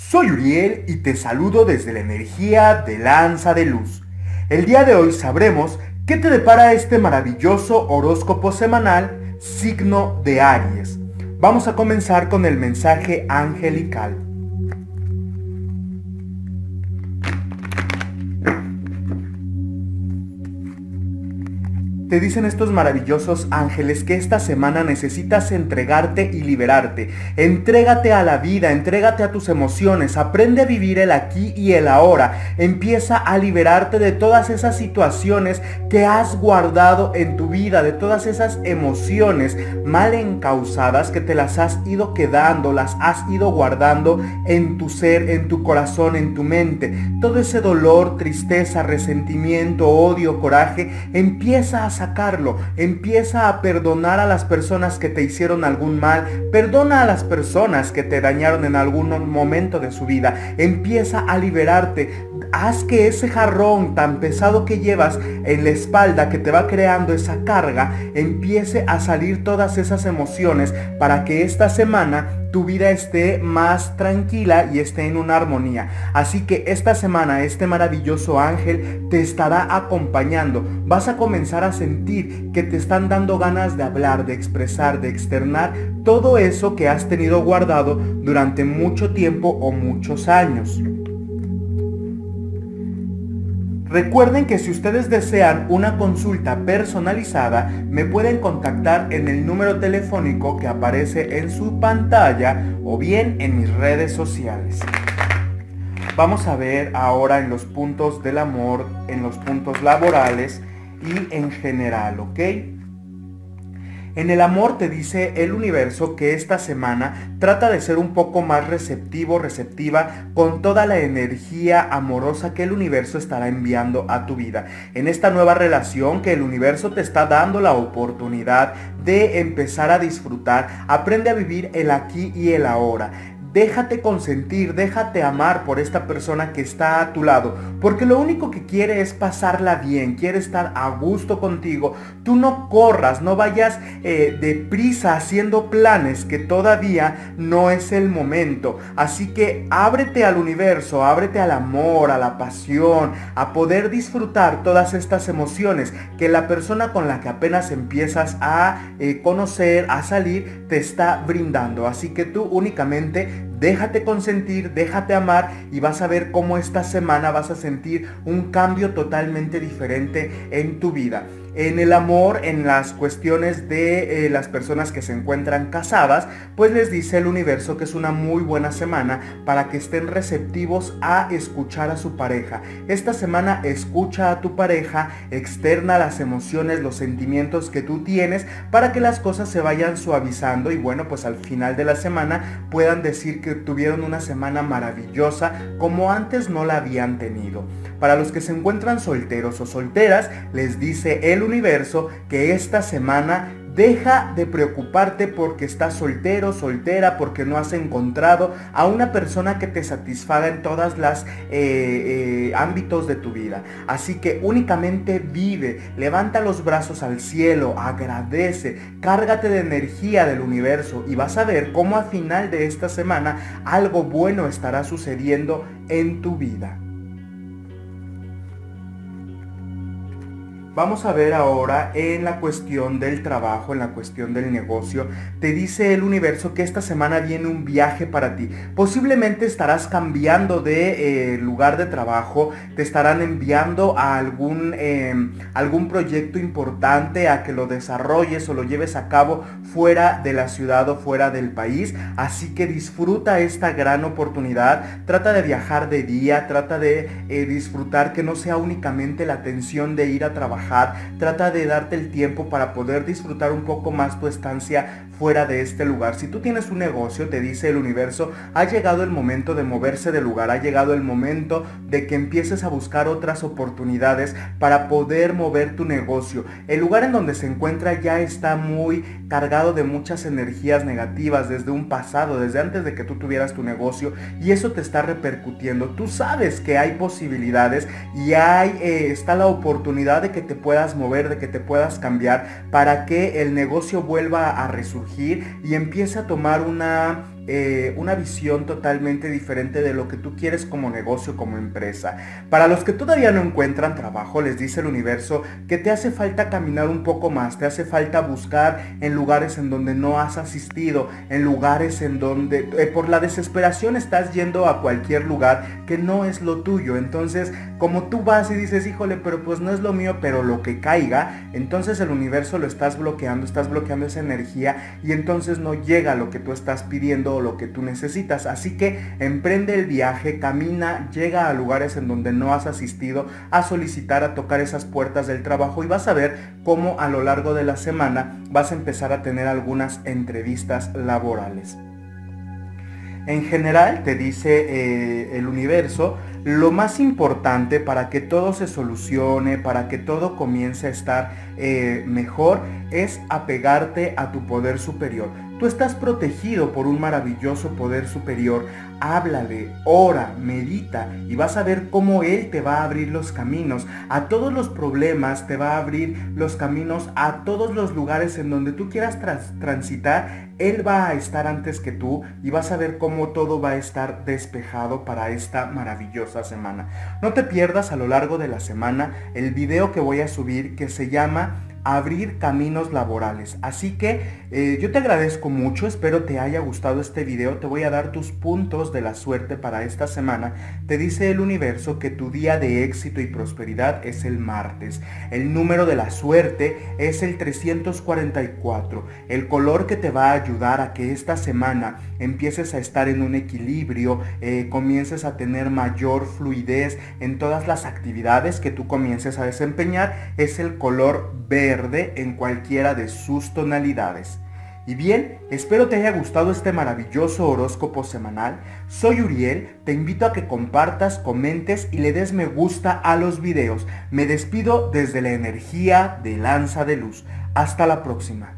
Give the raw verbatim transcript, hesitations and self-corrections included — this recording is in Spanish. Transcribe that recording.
Soy Uriel y te saludo desde la energía de Lanza de Luz. El día de hoy sabremos qué te depara este maravilloso horóscopo semanal, signo de Aries. Vamos a comenzar con el mensaje angelical. Te dicen estos maravillosos ángeles que esta semana necesitas entregarte y liberarte. Entrégate a la vida, entrégate a tus emociones, aprende a vivir el aquí y el ahora. Empieza a liberarte de todas esas situaciones que has guardado en tu vida, de todas esas emociones mal encausadas que te las has ido quedando, las has ido guardando en tu ser, en tu corazón, en tu mente. Todo ese dolor, tristeza, resentimiento, odio, coraje, empieza a sacarlo, empieza a perdonar a las personas que te hicieron algún mal, perdona a las personas que te dañaron en algún momento de su vida, empieza a liberarte, haz que ese jarrón tan pesado que llevas en la espalda que te va creando esa carga, empiece a salir todas esas emociones para que esta semana tu vida esté más tranquila y esté en una armonía. Así que esta semana este maravilloso ángel te estará acompañando. Vas a comenzar a sentir que te están dando ganas de hablar, de expresar, de externar todo eso que has tenido guardado durante mucho tiempo o muchos años. Recuerden que si ustedes desean una consulta personalizada, me pueden contactar en el número telefónico que aparece en su pantalla o bien en mis redes sociales. Vamos a ver ahora en los puntos del amor, en los puntos laborales y en general, ¿ok? En el amor te dice el universo que esta semana trata de ser un poco más receptivo, receptiva con toda la energía amorosa que el universo estará enviando a tu vida. En esta nueva relación que el universo te está dando la oportunidad de empezar a disfrutar, aprende a vivir el aquí y el ahora. Déjate consentir, déjate amar por esta persona que está a tu lado, porque lo único que quiere es pasarla bien, quiere estar a gusto contigo. Tú no corras, no vayas eh, deprisa haciendo planes que todavía no es el momento. Así que ábrete al universo, ábrete al amor, a la pasión, a poder disfrutar todas estas emociones que la persona con la que apenas empiezas a eh, conocer, a salir, te está brindando. Así que tú únicamente déjate consentir, déjate amar y vas a ver cómo esta semana vas a sentir un cambio totalmente diferente en tu vida. En el amor, en las cuestiones de eh, las personas que se encuentran casadas, pues les dice el universo que es una muy buena semana para que estén receptivos a escuchar a su pareja. Esta semana escucha a tu pareja, externa las emociones, los sentimientos que tú tienes para que las cosas se vayan suavizando y bueno, pues al final de la semana puedan decir que tuvieron una semana maravillosa como antes no la habían tenido. Para los que se encuentran solteros o solteras, les dice el universo que esta semana deja de preocuparte porque estás soltero, soltera, porque no has encontrado a una persona que te satisfaga en todas las eh, eh, ámbitos de tu vida. Así que únicamente vive, levanta los brazos al cielo, agradece, cárgate de energía del universo y vas a ver cómo al final de esta semana algo bueno estará sucediendo en tu vida. Vamos a ver ahora en la cuestión del trabajo, en la cuestión del negocio. Te dice el universo que esta semana viene un viaje para ti. Posiblemente estarás cambiando de eh, lugar de trabajo, te estarán enviando a algún, eh, algún proyecto importante a que lo desarrolles o lo lleves a cabo fuera de la ciudad o fuera del país. Así que disfruta esta gran oportunidad. Trata de viajar de día, trata de eh, disfrutar que no sea únicamente la tensión de ir a trabajar. Trata de darte el tiempo para poder disfrutar un poco más tu estancia fuera de este lugar. Si tú tienes un negocio, te dice el universo, ha llegado el momento de moverse de lugar, ha llegado el momento de que empieces a buscar otras oportunidades para poder mover tu negocio. El lugar en donde se encuentra ya está muy cargado de muchas energías negativas desde un pasado, desde antes de que tú tuvieras tu negocio, y eso te está repercutiendo. Tú sabes que hay posibilidades y hay, eh, está la oportunidad de que te puedas mover, de que te puedas cambiar para que el negocio vuelva a resurgir y empiece a tomar una eh, una visión totalmente diferente de lo que tú quieres como negocio, como empresa. Para los que todavía no encuentran trabajo, les dice el universo que te hace falta caminar un poco más, te hace falta buscar en lugares en donde no has asistido, en lugares en donde eh, por la desesperación estás yendo a cualquier lugar que no es lo tuyo. Entonces, como tú vas y dices, híjole, pero pues no es lo mío, pero lo que caiga, entonces el universo lo estás bloqueando, estás bloqueando esa energía y entonces no llega lo que tú estás pidiendo o lo que tú necesitas. Así que emprende el viaje, camina, llega a lugares en donde no has asistido, a solicitar, a tocar esas puertas del trabajo, y vas a ver cómo a lo largo de la semana vas a empezar a tener algunas entrevistas laborales. En general, te dice eh, el universo, lo más importante para que todo se solucione, para que todo comience a estar eh, mejor, es apegarte a tu poder superior. Tú estás protegido por un maravilloso poder superior. Háblale, ora, medita y vas a ver cómo Él te va a abrir los caminos a todos los problemas, te va a abrir los caminos a todos los lugares en donde tú quieras trans transitar. Él va a estar antes que tú y vas a ver cómo todo va a estar despejado para esta maravillosa semana. No te pierdas a lo largo de la semana el video que voy a subir, que se llama Abrir caminos laborales. Así que eh, yo te agradezco mucho, espero te haya gustado este video. Te voy a dar tus puntos de la suerte para esta semana. Te dice el universo que tu día de éxito y prosperidad es el martes. El número de la suerte es el trescientos cuarenta y cuatro. El color que te va a ayudar a que esta semana empieces a estar en un equilibrio, eh, comiences a tener mayor fluidez en todas las actividades que tú comiences a desempeñar, es el color verde en cualquiera de sus tonalidades. Y bien, espero te haya gustado este maravilloso horóscopo semanal. Soy Uriel, te invito a que compartas, comentes y le des me gusta a los videos. Me despido desde la energía de Lanza de Luz. Hasta la próxima.